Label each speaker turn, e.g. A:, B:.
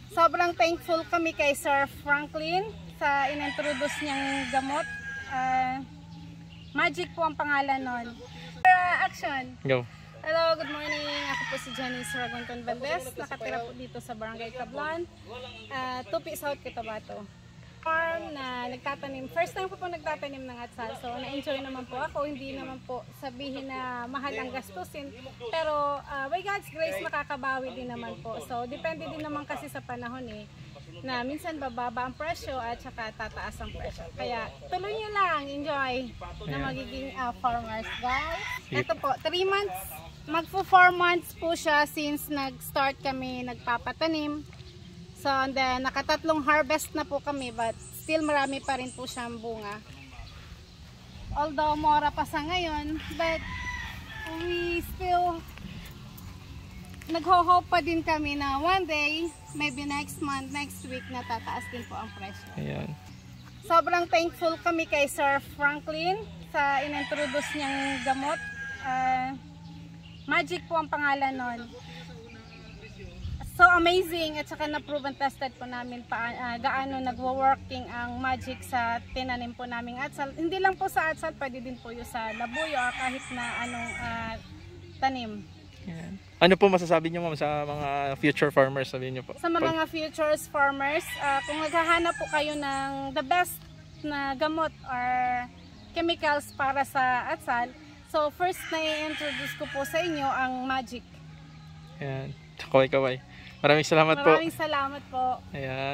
A: Sobrang thankful kami kay Sir Franklin sa inintroduce niyang gamot. Magic po ang pangalan nun. Action!
B: Go!
A: Hello, good morning. Ako po si Jenny Saragonton Valdez. Nakatira po dito sa Barangay Cablan, Tupi, South Cotabato. Farm na nagtatanim. First time po nagtatanim ng atsal. So, na-enjoy naman po ako. Hindi naman po sabihin na mahal ang gastusin. Pero, by God's grace, makakabawi din naman po. So, depende din naman kasi sa panahon na minsan bababa ang presyo at saka tataas ang presyo. Kaya, tuloy nyo lang. Enjoy na magiging farmers, guys. Ito po, 3 months. Magpo 4 months po siya since nag-start kami nagpapatanim. So, and then, nakatatlong harvest na po kami, but still marami pa rin po siyang bunga. Although, mora pa sa ngayon, but we still nagho-hope pa din kami na one day, maybe next month, next week, natataas din po ang presyo.
B: Ayan.
A: Sobrang thankful kami kay Sir Franklin sa inintroduce niyang gamot. Magic po ang pangalan nun. So amazing at saka na-prove and tested po namin gaano nagwo-working ang magic sa tinanim po naming atsal. Hindi lang po sa atsal, pwede din po yung sa labuyo or kahit na anong tanim.
B: Ayan. Ano po masasabi niyo, ma'am, sa mga future farmers, sabihin niyo po?
A: Sa mga futures farmers, kung naghahanap po kayo ng the best na gamot or chemicals para sa atsal, so first na i-introduce ko po sa inyo ang magic.
B: Ayan. Kaway-kaway. Maraming salamat po.
A: Maraming salamat po.
B: Ayan.